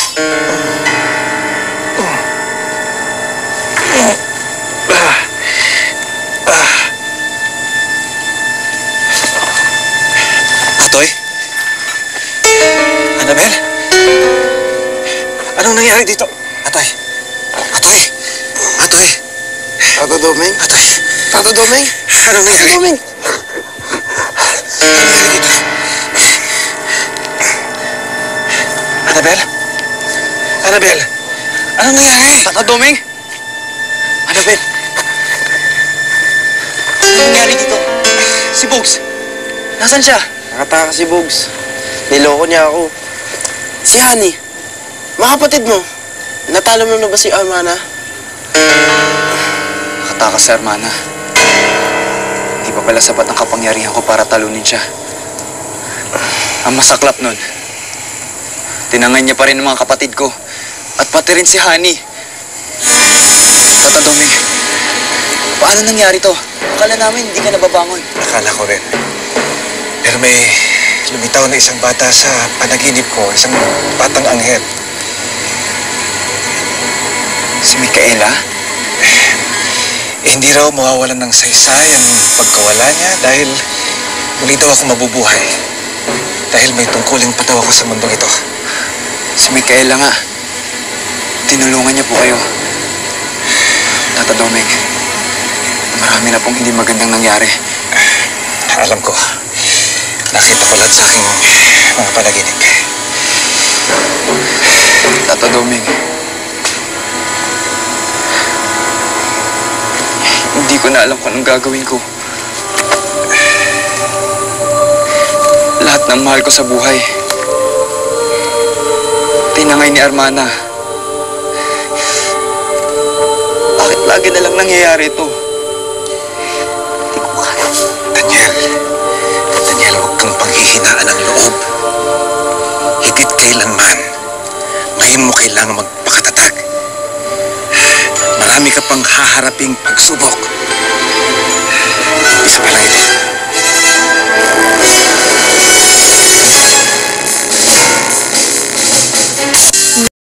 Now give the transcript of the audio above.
Atoy? Annabel? Anong nangyari dito? Atoy! Atoy! Atoy! Tato Doming? Atoy! Tato Doming? Anong nangyari? Tato Doming! Anong nangyari dito? Annabel? Annabel? Anong nangyari? Tata Doming? Annabel? Anong nangyari dito? Si Bugs? Nasaan siya? Nakataka si Bugs. Niloko niya ako. Si Honey, mga kapatid mo, natalo mo na ba si Armana? Nakatakas si Armana. Hindi pa pala sapat ang kapangyarihan ko para talunin siya. Ang masaklap nun, tinangay niya pa rin ang mga kapatid ko. At pati rin si Honey. Tata Doming, paano nangyari to? Akala namin hindi ka nababangon. Akala ko rin. Pero may lumitaw na isang bata sa panaginip ko, isang batang anghel. Si Micaela? Hindi raw mawawalan ng saysay ang pagkawala niya dahil muli daw ako mabubuhay. Dahil may tungkuling pa daw ako sa mundong ito. Si Micaela nga. Tinulungan niya po kayo. Tata Doming, marami na pong hindi magandang nangyari. Alam ko. Nakita ko lahat sa aking mga panaginip. Tata Doming, hindi ko na alam kung anong gagawin ko. Lahat ng mahal ko sa buhay, tinangay ni Armana. Bakit lagi na lang nangyayari ito? Hindi ko kaya. Daniel, huwag kang panghihinaan ng loob. Higit kailanman, ngayon mo kailangan magpakatatag. Marami ka pang haharaping pagsubok.